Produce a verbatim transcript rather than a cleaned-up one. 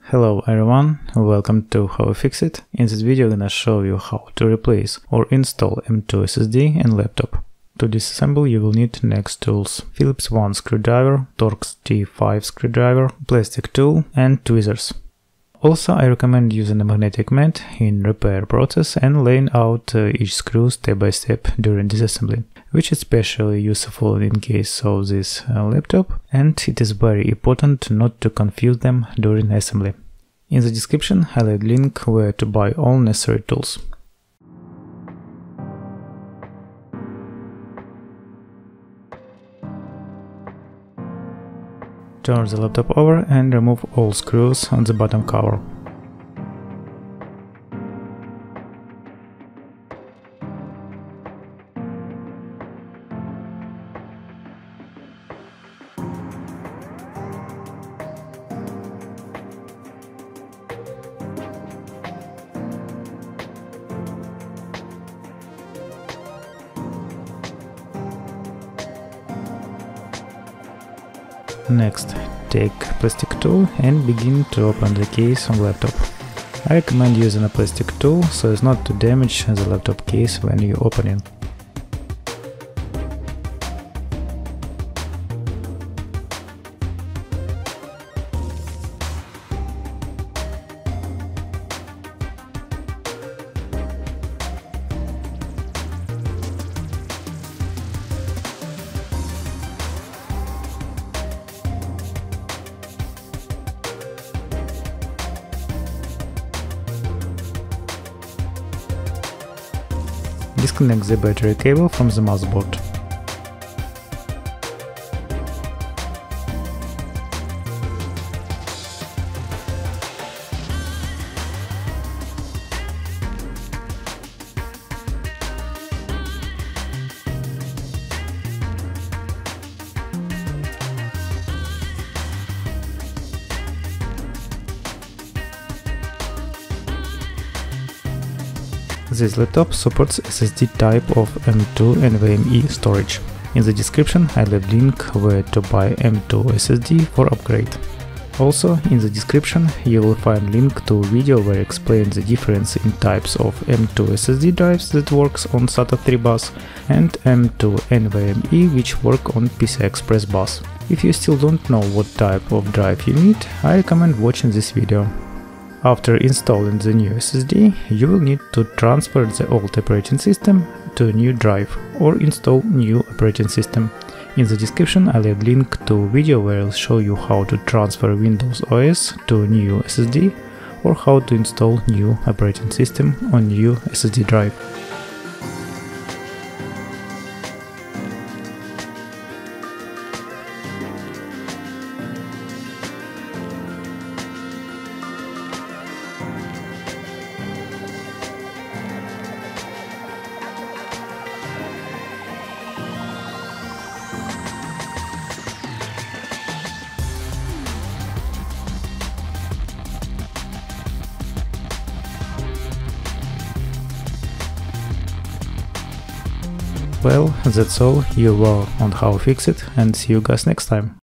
Hello everyone, welcome to How I Fix It. In this video I'm gonna show you how to replace or install M two S S D in laptop. To disassemble you will need next tools: Phillips one screwdriver, Torx T five screwdriver, plastic tool and tweezers. Also I recommend using a magnetic mat in repair process and laying out uh, each screw step by step during disassembly, which is especially useful in case of this uh, laptop, and it is very important not to confuse them during assembly. In the description I'll add link where to buy all necessary tools. Turn the laptop over and remove all screws on the bottom cover. Next, take plastic tool and begin to open the case on laptop. I recommend using a plastic tool so as not to damage the laptop case when you open it. Disconnect the battery cable from the motherboard. This laptop supports S S D type of M two NVMe storage. In the description I'll add link where to buy M two S S D for upgrade. Also in the description you will find link to video where I explain the difference in types of M two S S D drives that works on SATA three bus and M two NVMe which work on P C I Express bus. If you still don't know what type of drive you need, I recommend watching this video. After installing the new S S D, you will need to transfer the old operating system to a new drive or install new operating system. In the description I'll add link to video where I'll show you how to transfer Windows O S to a new S S D or how to install new operating system on new S S D drive. Well, that's all, you were on How I Fix It, and see you guys next time.